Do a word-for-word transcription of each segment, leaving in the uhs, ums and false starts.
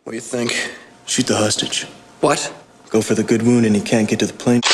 What do you think? Shoot the hostage. What? Go for the good wound and he can't get to the plane.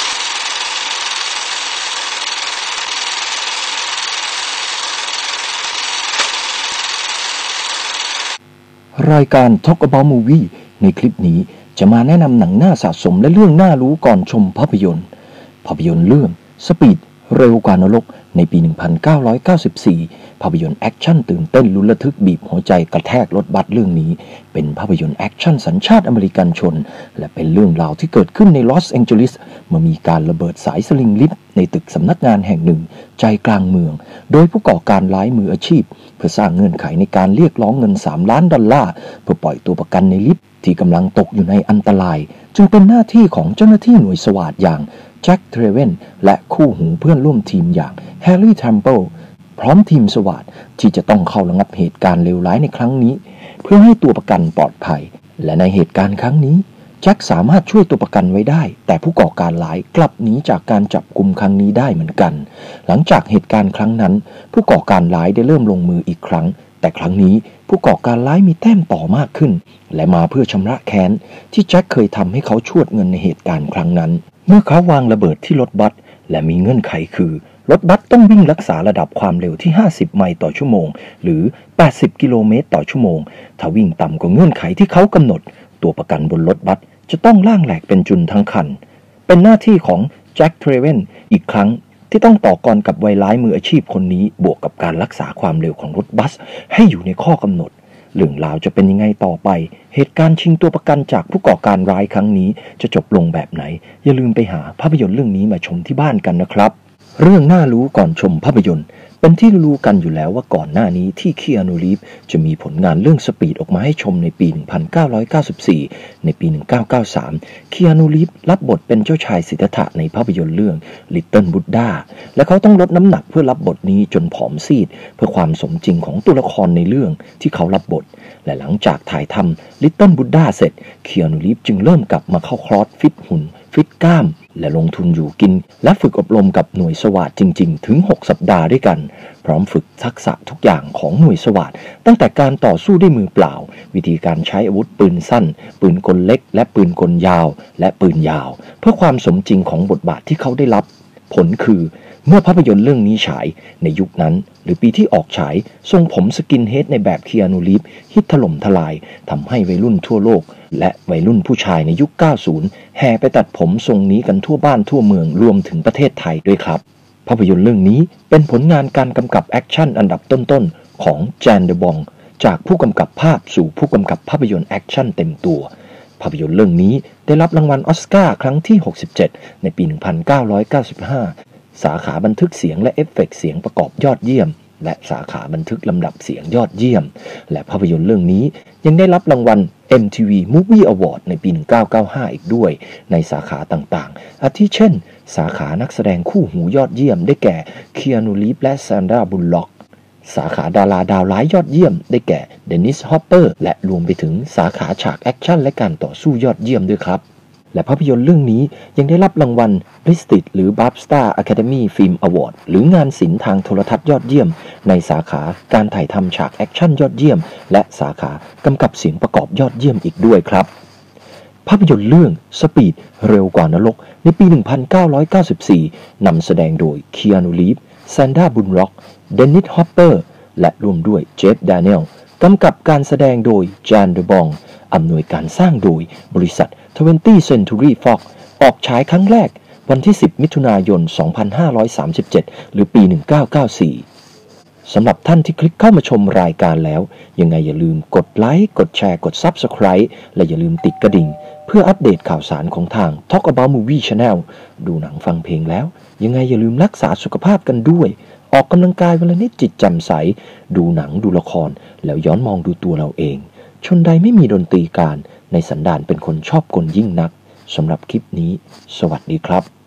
รายการ Talk About Movie ในคลิปนี้จะมาแนะนำหนังน่าสะสมและเรื่องน่ารู้ก่อนชมภาพยนตร์ภาพยนตร์เรื่อง Speed เร็วกว่านรกในปี หนึ่งพันเก้าร้อยเก้าสิบสี่ ภาพยนตร์แอคชั่นตื่นเต้นลุ้นระทึกบีบหัวใจกระแทกรถบัสเรื่องนี้เป็นภาพยนตร์แอคชั่นสัญชาติอเมริกันชนและเป็นเรื่องราวที่เกิดขึ้นในลอสแองเจลิสเมื่อมีการระเบิดสายสลิงลิฟต์ในตึกสำนักงานแห่งหนึ่งใจกลางเมืองโดยผู้ก่อการร้ายมืออาชีพเพื่อสร้างเงื่อนไขในการเรียกร้องเงินสามล้านดอลลาร์เพื่อปล่อยตัวประกันในลิฟต์ที่กำลังตกอยู่ในอันตรายจึงเป็นหน้าที่ของเจ้าหน้าที่หน่วยสวาทอย่างแจ็คเทรเวนและคู่หูเพื่อนร่วมทีมอย่างแฮร์รี่แทมเปิลพร้อมทีมสวาทที่จะต้องเข้าระงับเหตุการณ์เลวร้ายในครั้งนี้เพื่อให้ตัวประกันปลอดภัยและในเหตุการณ์ครั้งนี้แจ็คสามารถช่วยตัวประกันไว้ได้แต่ผู้ก่อการร้ายกลับหนีจากการจับกุมครั้งนี้ได้เหมือนกันหลังจากเหตุการณ์ครั้งนั้นผู้ก่อการร้ายได้เริ่มลงมืออีกครั้งแต่ครั้งนี้ผู้ก่อการร้ายมีแต้มต่อมากขึ้นและมาเพื่อชำระแค้นที่แจ็คเคยทำให้เขาชวดเงินในเหตุการณ์ครั้งนั้นเมื่อเขาวางระเบิดที่รถบัสและมีเงื่อนไขคือรถบัสต้องวิ่งรักษาระดับความเร็วที่ห้าสิบไมล์ต่อชั่วโมงหรือแปดสิบกิโลเมตรต่อชั่วโมงถ้าวิ่งต่ำกว่าเงื่อนไขที่เขากำหนดตัวประกันบนรถบัสจะต้องล่างแหลกเป็นจุนทั้งคันเป็นหน้าที่ของแจ็คเทรเวนอีกครั้งที่ต้องต่อกรกับวัยร้ายมืออาชีพคนนี้บวกกับการรักษาความเร็วของรถบัสให้อยู่ในข้อกำหนดเรื่องราวจะเป็นยังไงต่อไปเหตุการณ์ชิงตัวประกันจากผู้ก่อการร้ายครั้งนี้จะจบลงแบบไหนอย่าลืมไปหาภาพยนตร์เรื่องนี้มาชมที่บ้านกันนะครับเรื่องน่ารู้ก่อนชมภาพยนตร์เป็นที่รู้กันอยู่แล้วว่าก่อนหน้านี้ที่คีอานู รีฟส์จะมีผลงานเรื่องสปีดออกมาให้ชมในปี หนึ่งพันเก้าร้อยเก้าสิบสี่ ในปี หนึ่งพันเก้าร้อยเก้าสิบสาม คีอานู รีฟส์รับบทเป็นเจ้าชายสิทธัตถะในภาพยนตร์เรื่อง Little Buddha และเขาต้องลดน้ำหนักเพื่อรับบทนี้จนผอมซีดเพื่อความสมจริงของตัวละครในเรื่องที่เขารับบทและหลังจากถ่ายทำ Little Buddha เสร็จคีอานู รีฟส์จึงเริ่มกลับมาเข้าคลอร์สฟิตหุ่นฟิตกล้ามและลงทุนอยู่กินและฝึกอบรมกับหน่วยสวาทจริงๆถึงหกสัปดาห์ด้วยกันพร้อมฝึกทักษะทุกอย่างของหน่วยสวาทตั้งแต่การต่อสู้ด้วยมือเปล่าวิธีการใช้อาวุธปืนสั้นปืนกลเล็กและปืนกลยาวและปืนยาวเพื่อความสมจริงของบทบาทที่เขาได้รับผลคือเมื่อภาพยนตร์เรื่องนี้ฉายในยุคนั้นหรือปีที่ออกฉายทรงผมสกินเฮดในแบบคีอานู รีฟส์ฮิตถล่มทลายทำให้วัยรุ่นทั่วโลกและวัยรุ่นผู้ชายในยุค เก้าสิบ แห่ไปตัดผมทรงนี้กันทั่วบ้านทั่วเมืองรวมถึงประเทศไทยด้วยครับภาพยนตร์เรื่องนี้เป็นผลงานการกำกับแอคชั่นอันดับต้นๆของแจนเดบองจากผู้กำกับภาพสู่ผู้กำกับภาพยนตร์แอคชั่นเต็มตัวภาพยนตร์เรื่องนี้ได้รับรางวัลออสการ์ครั้งที่หกสิบเจ็ดในปี หนึ่งพันเก้าร้อยเก้าสิบห้าสาขาบันทึกเสียงและเอฟเฟกต์เสียงประกอบยอดเยี่ยมและสาขาบันทึกลำดับเสียงยอดเยี่ยมและภาพยนตร์เรื่องนี้ยังได้รับรางวัล เอ็ม ที วี Movie Award ในปี หนึ่งพันเก้าร้อยเก้าสิบห้า อีกด้วยในสาขาต่างๆอาทิเช่นสาขานักแสดงคู่หูยอดเยี่ยมได้แก่คีอานู รีฟส์และแซนดรา บุลล็อกสาขาดาราดาวร้ายยอดเยี่ยมได้แก่เดนิส ฮอปเปอร์และรวมไปถึงสาขาฉากแอคชั่นและการต่อสู้ยอดเยี่ยมด้วยครับและภาพยนตร์เรื่องนี้ยังได้รับรางวัล Prestige หรือ บาฟต้า Academy Film Award หรืองานศิลป์ทางโทรทัศน์ยอดเยี่ยมในสาขาการถ่ายทำฉากแอคชั่นยอดเยี่ยมและสาขากำกับเสียงประกอบยอดเยี่ยมอีกด้วยครับภาพยนตร์เรื่อง Speed เร็วกว่านรกในปี หนึ่งพันเก้าร้อยเก้าสิบสี่ นำแสดงโดยคีอานู รีฟส์ แซนดรา บุลล็อก เดนิส ฮอปเปอร์และรวมด้วยเจฟ แดเนียลกำกับการแสดงโดยจานเดบองอำนวยการสร้างโดยบริษัท twentieth Century Fox ออกฉายครั้งแรกวันที่สิบมิถุนายนสองพันห้าร้อยสามสิบเจ็ดหรือปี หนึ่งพันเก้าร้อยเก้าสิบสี่สำหรับท่านที่คลิกเข้ามาชมรายการแล้วยังไงอย่าลืมกดไลค์กดแชร์กด Subscribe และอย่าลืมติดกระดิ่งเพื่ออัปเดตข่าวสารของทาง Talk About Movie Channel ดูหนังฟังเพลงแล้วยังไงอย่าลืมรักษาสุขภาพกันด้วยออกกำลังกายวันละนิดจิตแจ่มใสดูหนังดูละครแล้วย้อนมองดูตัวเราเองชนใดไม่มีดนตรีการในสันดานเป็นคนชอบกลยิ่งนักสำหรับคลิปนี้สวัสดีครับ